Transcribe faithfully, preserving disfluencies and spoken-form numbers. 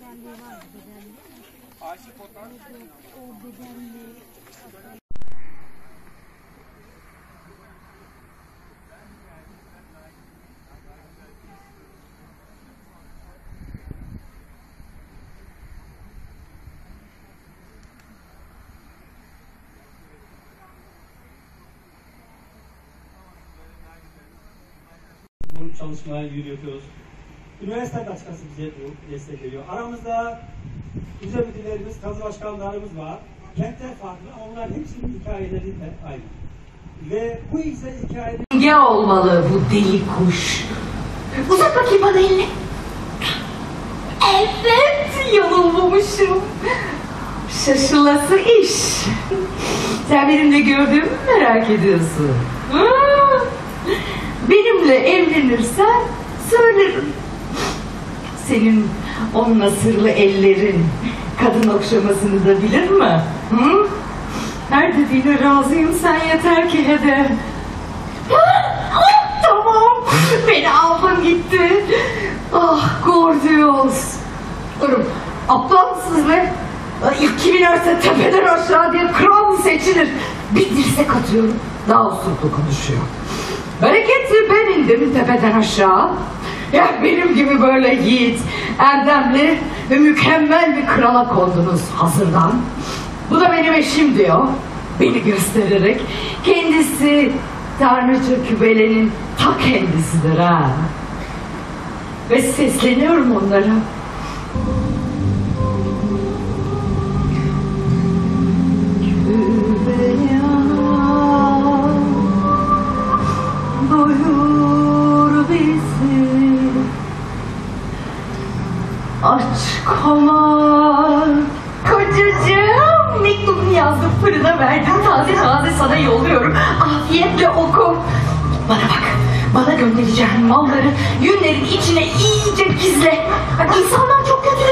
özelliği var bedenli. Aşık fotoğraf. O bedenli. Bu çalışmaya yürüyoruz. Üniversite başkanı bize bu destek veriyor. Aramızda müze müdürlerimiz, kazı başkanlarımız var. Kentler farklı, onların hepsinin hikayeleri de aynı. Ve bu ise hikayeleri... Ne olmalı bu deli kuş? Uzat bakayım bana elini. Evet, yanılmamışım. Şaşılası iş. Sen benim ne gördüğümü merak ediyorsun. Benimle evlenirsen söylerim. Senin o nasırlı ellerin kadın okşamasını da bilir mi? Hı? Her dediğine razıyım, sen yeter ki hede. Ah, tamam, beni aldın gitti. Ah, Gordios. Durun, aptal mısınız be? İlk kim inerse tepeden aşağı diye kral mı seçilir? Bir dirsek atıyorum, daha usuldu konuşuyor. Bereketli ben indim tepeden aşağı. Ya benim gibi böyle yiğit, erdemli ve mükemmel bir krala kondunuz hazırdan. Bu da benim eşim diyor, beni göstererek. Kendisi Tanrıça Kübele'nin ta kendisidir ha. Ve sesleniyorum onlara. Kübele doyur bizi, aç komar. Kocacığım, mektubunu yazdım, fırına verdim, taze taze sana yolluyorum. Afiyetle oku. Bana bak, bana göndereceğin malları yünlerin içine iyice gizle. İnsanlar çok kötü